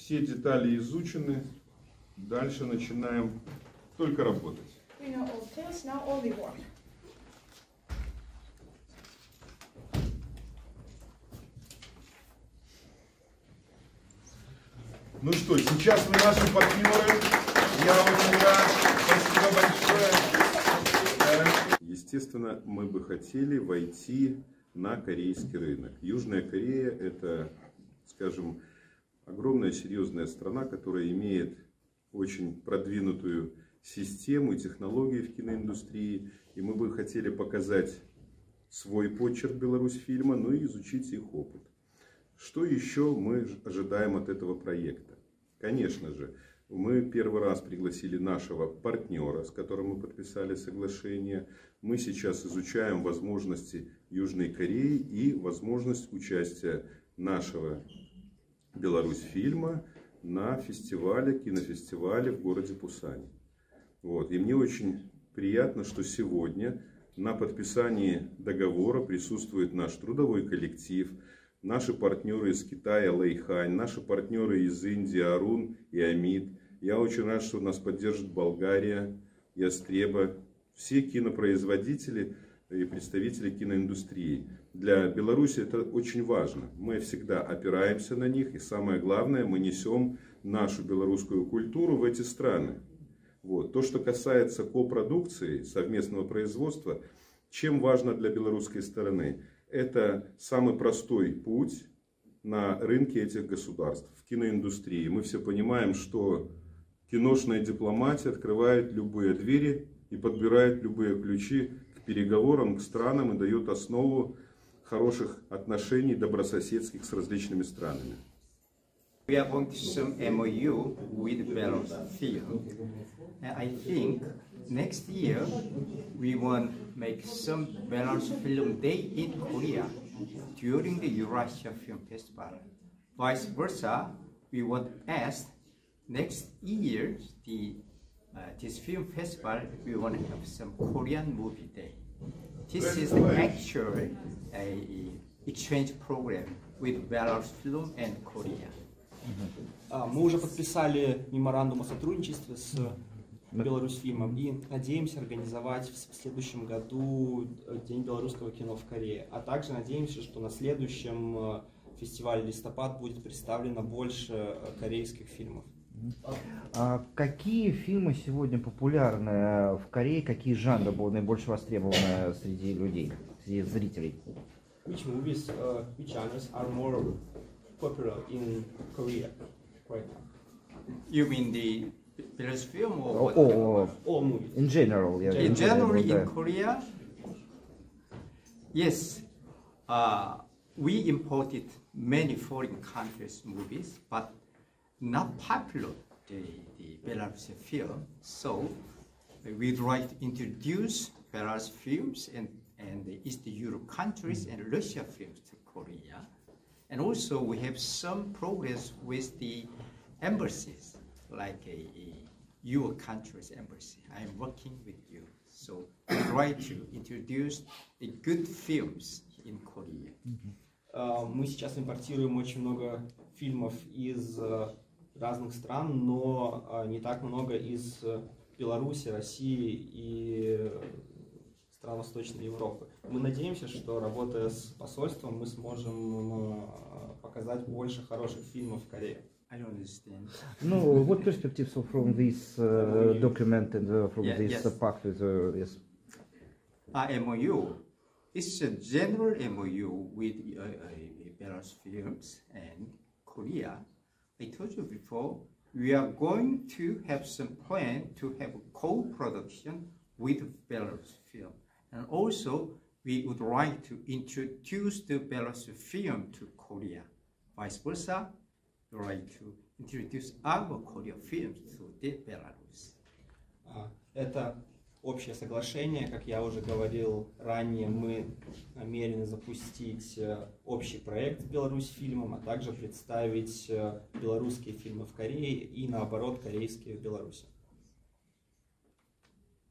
все детали изучены, дальше начинаем только работать. We know all things, now only work. Ну что, сейчас вы наши партнеры. Я очень рад. Спасибо большое. Естественно, мы бы хотели войти на корейский рынок. Южная Корея – это, скажем, огромная серьезная страна, которая имеет очень продвинутую систему и технологии в киноиндустрии. И мы бы хотели показать свой почерк Беларусьфильма, ну и изучить их опыт. Что еще мы ожидаем от этого проекта? Конечно же, мы первый раз пригласили нашего партнера, с которым мы подписали соглашение. Мы сейчас изучаем возможности Южной Кореи и возможность участия нашего Беларусьфильма на фестивале, кинофестивале в городе Пусане. Вот. И мне очень приятно, что сегодня на подписании договора присутствует наш трудовой коллектив, наши партнеры из Китая Лэйхань, наши партнеры из Индии Арун и Амид. Я очень рад, что нас поддержит Болгария, Ястреба, все кинопроизводители и представители киноиндустрии. Для Беларуси это очень важно. Мы всегда опираемся на них, и самое главное, мы несем нашу белорусскую культуру в эти страны. Вот. То, что касается копродукции, совместного производства, чем важно для белорусской стороны? Это самый простой путь на рынке этих государств, в киноиндустрии. Мы все понимаем, что киношная дипломатия открывает любые двери и подбирает любые ключи к переговорам, к странам и дает основу хороших отношений добрососедских с различными странами. We are going to some MOU with Belarus film, and I think next year we want to make some Belarus Film Day in Korea during the Eurasia Film Festival. Vice versa, we want to ask next year this film festival we want to have some Korean movie day. This is actually a exchange program with Belarus Film and Korea. Мы уже подписали меморандум о сотрудничестве с Беларусьфильмом и надеемся организовать в следующем году День белорусского кино в Корее. А также надеемся, что на следующем фестивале «Листопад» будет представлено больше корейских фильмов. Какие фильмы сегодня популярны в Корее, какие жанры будут наибольше востребованы среди людей, среди зрителей? Which movies, which genres are more popular in Korea right now? You mean the Belarus film or what? All movies. In general, yeah. In general, in Korea, yes, we imported many foreign countries' movies, but not popular the Belarus film. So we'd like to introduce Belarus films and the East Europe countries and Russia films to Korea. And also we have some progress with the embassies, like your country's embassy. I am working with you. So we try to introduce the good films in Korea. Мы сейчас импортируем очень много фильмов из разных стран, но не так много из Беларуси, России и стран Восточной Европы. Мы надеемся, что, работая с посольством, мы сможем показать больше хороших фильмов в Корее. I don't understand. No, what perspectives from this document and from this pact with yes? MOU. It's a general MOU with Belarus films and Korea. I told you before, we are going to have some plan to have a co-production with Belarus film. And also, we would like to introduce the Belarus film to Korea. Vice versa, we would like to introduce our Korean films to the Belarus. Это общее соглашение, как я уже говорил ранее, мы намерены запустить общий проект с Беларусьфильмом, а также представить белорусские фильмы в Корее и наоборот корейские в Беларуси.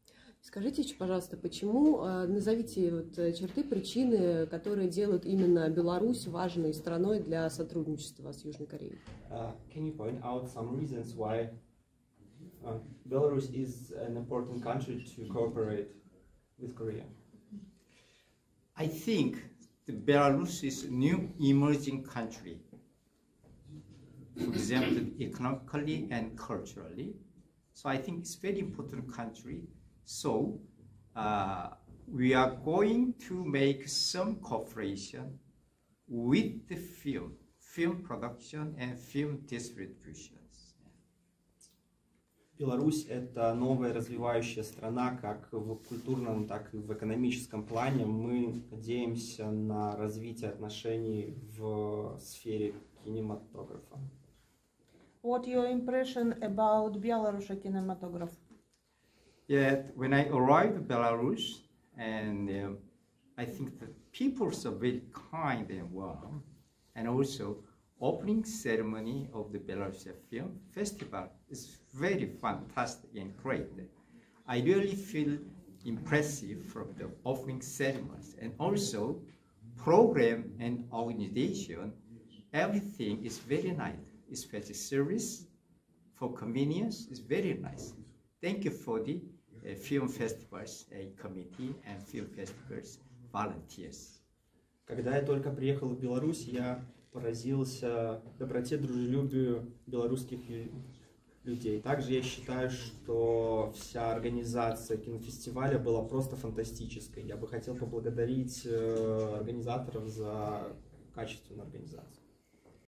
Скажите, пожалуйста, почему, назовите вот черты, причины, которые делают именно Беларусь важной страной для сотрудничества с Южной Кореей? Can you point out some reasons why Belarus is an important country to cooperate with Korea? I think the Belarus is a new emerging country, for example, economically and culturally. So I think it's a very important country. So we are going to make some cooperation with the film production and film distributions. Беларусь — это новая развивающая страна как в культурном, так и в экономическом плане. Мы надеемся на развитие отношений в сфере кинематографа. What your impression about Belarusian cinematography? Yet when I arrived in Belarus, and I think the people are very kind and warm, and also opening ceremony of the Belarus Film Festival is very fantastic and great. I really feel impressive from the opening ceremonies, and also program and organization. Everything is very nice, especially service for convenience is very nice. Thank you for the film festivals committee and film festivals volunteers. Когда я только приехал в Беларусь, я поразился доброте, дружелюбию белорусских людей. Также я считаю, что вся организация кинофестиваля была просто фантастической. Я бы хотел поблагодарить организаторов за качественную организацию.